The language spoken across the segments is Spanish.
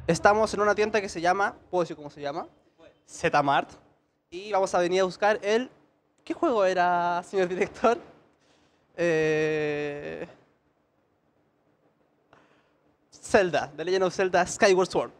Estamos en una tienda que se llama, ¿puedo decir cómo se llama? Zmart. Y vamos a venir a buscar el... ¿Qué juego era, señor director? Zelda, The Legend of Zelda Skyward Sword.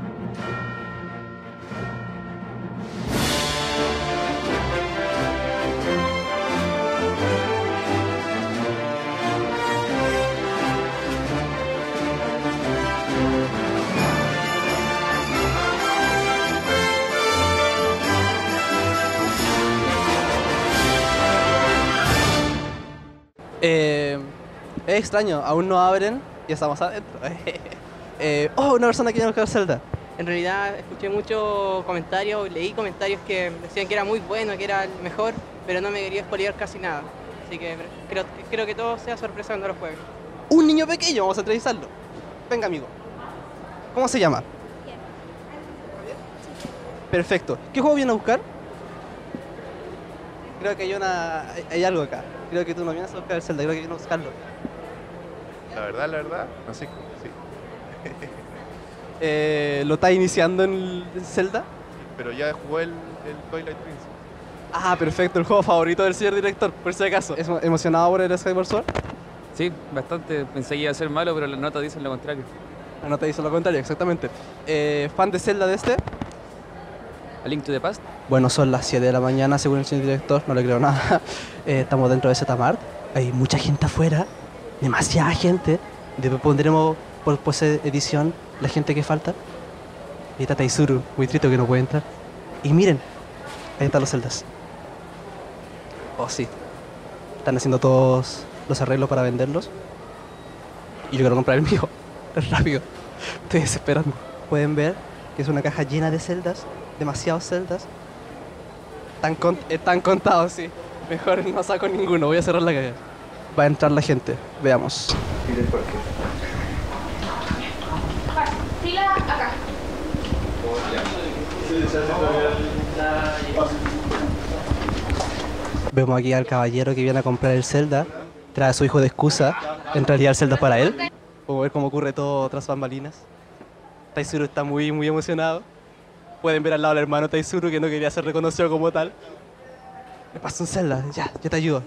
Es extraño, aún no abren y estamos adentro. Una persona que viene a buscar Zelda. En realidad escuché muchos comentarios, leí comentarios que decían que era muy bueno, que era el mejor, pero no me quería spoilear casi nada. Así que creo que todo sea sorpresa cuando lo jueguen. Un niño pequeño, vamos a entrevistarlo. Venga, amigo. ¿Cómo se llama? Perfecto. ¿Qué juego viene a buscar? Creo que hay algo acá. Creo que tú no vienes a buscar el Zelda, creo que vienes a buscarlo. La verdad, no sé, sí. ¿Lo estás iniciando en el Zelda? Pero ya jugué el Twilight Princess. Ah, perfecto, el juego favorito del señor director, por si acaso. ¿Es emocionado por el Skyward Sword? Sí, bastante. Pensé que iba a ser malo, pero las notas dicen lo contrario. La nota dice lo contrario, exactamente. ¿Fan de Zelda de este? A Link to the Past. Bueno, son las 7 de la mañana, según el señor director, no le creo nada. Estamos dentro de Zmart. Hay mucha gente afuera, demasiada gente. Después pondremos por edición la gente que falta. Ahí está Taizuru, muy triste que no puede entrar. Y miren, ahí están los Zeldas. Oh, sí. Están haciendo todos los arreglos para venderlos. Y yo quiero comprar el mío. Es rápido. Estoy desesperando. Pueden ver que es una caja llena de celdas. Demasiados celdas. Están contados, sí. Mejor no saco ninguno. Voy a cerrar la caja. Va a entrar la gente. Veamos. Fila acá. Vemos aquí al caballero que viene a comprar el Zelda. Trae a su hijo de excusa. En realidad el Zelda es para él. Podemos ver cómo ocurre todo tras bambalinas. Taizuru está muy emocionado. Pueden ver al lado al hermano Taizuru que no quería ser reconocido como tal. Me pasa un Zelda, ya, yo te ayudo.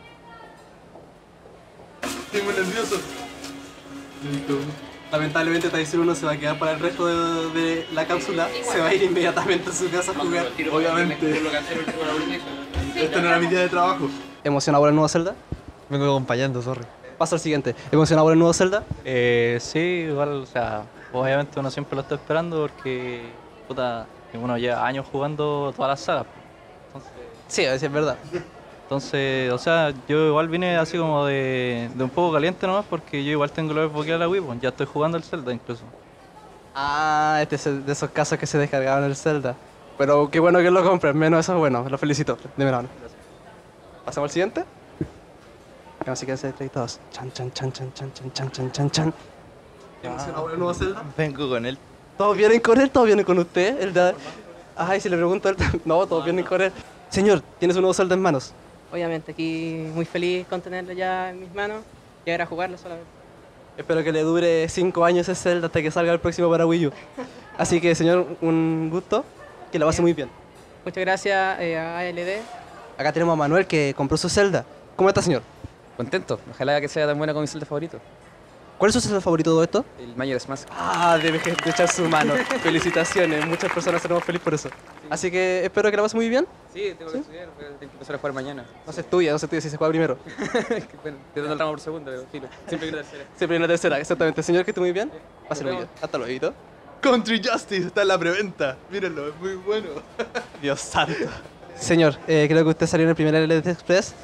Estoy muy nervioso. Lamentablemente Taizuru no se va a quedar para el resto de la cápsula. Se va a ir inmediatamente a su casa a jugar. Obviamente. Esto no era mi día de trabajo. ¿Emocionado por el nuevo Zelda? Vengo acompañando, sorry. Paso al siguiente. ¿Emocionado por el nuevo Zelda? Sí, igual, o sea, obviamente uno siempre lo está esperando porque, puta, uno lleva años jugando todas las sagas. Sí, a ver si es verdad. Entonces, o sea, yo igual vine así como de un poco caliente nomás porque yo igual tengo la desbloqueada la Wii, pues, ya estoy jugando el Zelda incluso. Ah, este es de esos casos que se descargaban el Zelda. Pero qué bueno que lo compren, menos eso es bueno, lo felicito. Dime la mano. ¿Pasamos al siguiente? Así que se todos. Chan, chan, chan, chan, chan, chan, chan, chan, chan, chan. ¿Emocionado por el nuevo Zelda? Vengo con él. ¿Todos vienen con él? ¿Todos vienen con usted? Ay, si le pregunto a él... No, todos vienen con él. Señor, tienes un nuevo Zelda en manos. Obviamente aquí muy feliz con tenerlo ya en mis manos y ahora jugarlo solamente. Espero que le dure 5 años ese Zelda hasta que salga el próximo para Wii U. Así que, señor, un gusto. Que lo pase muy bien. Muchas gracias a ALD. Acá tenemos a Manuel que compró su Zelda. ¿Cómo está, señor? Contento. Ojalá que sea tan buena como mi Zelda favorito. ¿Cuál es su Zelda favorito de todo esto? El Majora's Mask. Ah, debe de echar su mano. Felicitaciones, muchas personas seremos felices por eso. Así que espero que la pases muy bien. Sí, tengo que estudiar, tengo que empezar a jugar mañana. No se estudia, si se juega primero. Bueno, te doy el ramo por segunda, pero filo. Siempre que la tercera. Siempre en la tercera, exactamente. Señor, que esté muy bien. Páselo muy bien. Hasta luego. Country Justice está en la preventa. Mírenlo, es muy bueno. Dios santo. Señor, creo que usted salió en el primer LD Express.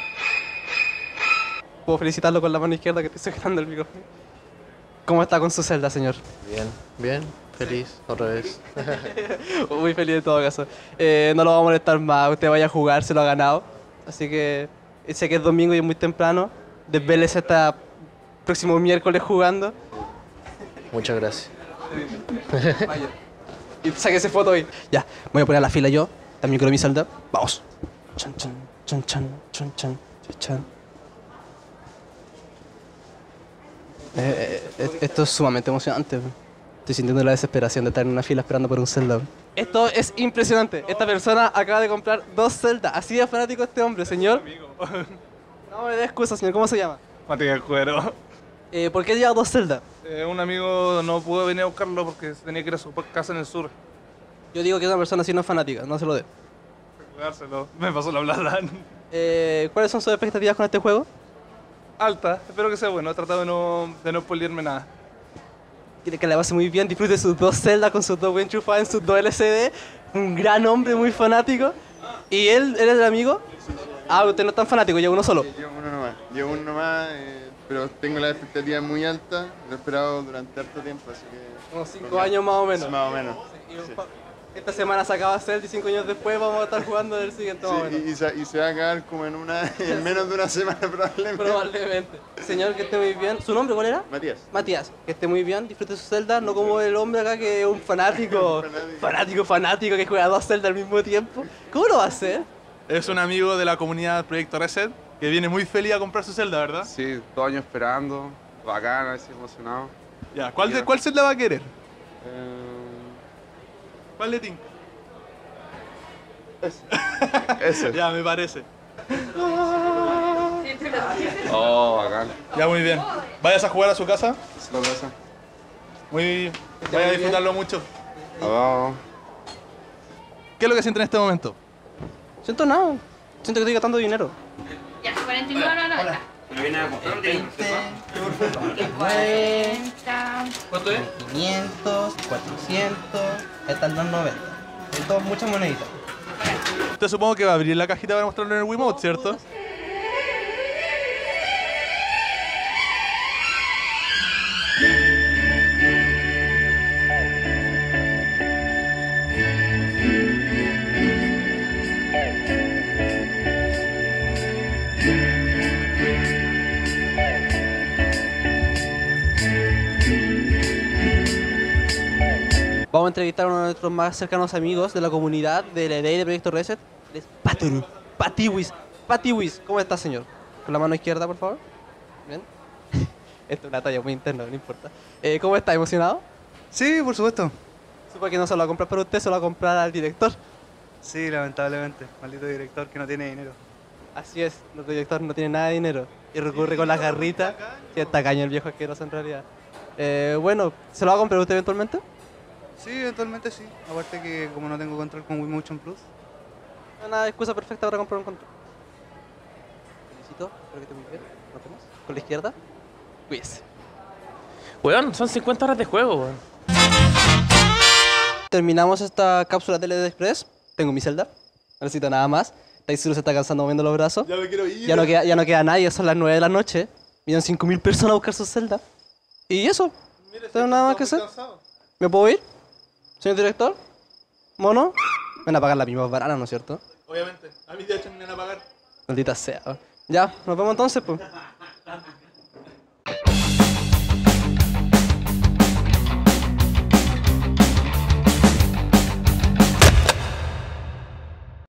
Puedo felicitarlo con la mano izquierda que estoy sujetando el micrófono. ¿Cómo está con su Zelda, señor? Bien, feliz, otra vez. Muy feliz en todo caso. No lo vamos a molestar más, usted vaya a jugar, se lo ha ganado. Así que sé que es domingo y es muy temprano. Desvélese hasta próximo miércoles jugando. Muchas gracias. Vaya. Y sáquese foto hoy. Ya, voy a poner a la fila yo. También quiero mi Zelda. Vamos. Chan, chan, chan, chan, chan, chan, chan. Esto es sumamente emocionante. Estoy sintiendo la desesperación de estar en una fila esperando por un Zelda. Esto es impresionante. Esta persona acaba de comprar 2 Zelda. Así de fanático este hombre, señor. No me dé excusa, señor. ¿Cómo se llama? Matías Cuero. ¿Por qué lleva 2 Zelda? Un amigo no pudo venir a buscarlo porque tenía que ir a su casa en el sur. Yo digo que una persona así no es fanática, no se lo dé. Jugárselo. Me pasó la plata. ¿Cuáles son sus expectativas con este juego? Alta. Espero que sea bueno. He tratado de no spoilearme nada. Quiere que le pase muy bien, disfrute sus 2 Zelda con sus 2 Wii enchufados en sus 2 LCD. Un gran hombre, muy fanático. ¿Y él es el amigo? Ah, usted no es tan fanático, lleva uno solo. Llevo uno nomás, pero tengo las expectativas muy altas. Lo he esperado durante harto tiempo, así que... Unos 5 años más o menos. Sí, más o menos. Sí. Esta semana se acaba Zelda y 5 años después vamos a estar jugando el siguiente más o menos. Y se va a acabar como en menos de una semana probablemente. Probablemente. Señor, que esté muy bien. ¿Su nombre cuál era? Matías. Matías, que esté muy bien, disfrute su Zelda, no como el hombre acá que es un fanático, fanático que juega 2 Zelda al mismo tiempo. ¿Cómo lo va a hacer? Es un amigo de la comunidad Proyecto Reset que viene muy feliz a comprar su Zelda, ¿verdad? Sí, 2 años esperando, bacán, así emocionado. Ya, ¿cuál Zelda va a querer? ¿Cuál de tinca? Ese. Ya, me parece. Oh, bacán. Ya, muy bien. ¿Vayas a jugar a su casa? Se lo pasa. Vaya a disfrutarlo mucho. Abajo. ¿Qué es lo que siente en este momento? Siento nada, siento que estoy gastando dinero. Ya, 49.90. ¿Me viene a comprar? 40. ¿Cuánto es? 500, 400, están los 90. Son muchas moneditas. Usted supongo que va a abrir la cajita para mostrarlo en el Wiimote, ¿cierto? Vamos a entrevistar a uno de nuestros más cercanos amigos de la comunidad de la ley de Proyecto Reset. Es Patoru, Patiwis. Patiwis, ¿cómo está, señor? Con la mano izquierda, por favor. Bien. Esto es una talla muy interna, no importa. ¿Cómo está? ¿Emocionado? Sí, por supuesto. Supongo que no se lo va a comprar para usted, se lo va a comprar al director. Sí, lamentablemente. Maldito director que no tiene dinero. Así es, nuestro director no tiene nada de dinero. Y recurre con las garritas. Sí, está caño el viejo asqueroso en realidad. Bueno, ¿se lo va a comprar usted eventualmente? Sí, eventualmente sí. Aparte que como no tengo control con Wii Motion Plus. Una excusa perfecta para comprar un control. Felicito, espero que esté muy bien. Nos vemos. Con la izquierda. Cuídese. Weón, son 50 horas de juego, weón. Terminamos esta cápsula Tele Express. Tengo mi celda. No necesito nada más. Taizuru se está cansando moviendo los brazos. Ya me quiero ir. Ya no queda nadie, son las 9 de la noche. Vienen 5.000 personas a buscar su celda. Y eso. No tengo nada más que hacer. ¿Me puedo ir? Señor director. ¿Mono? Me van a pagar la misma banana, ¿no es cierto? Obviamente. A mí de hecho me van a pagar. Maldita sea. Ya, nos vemos entonces, pues.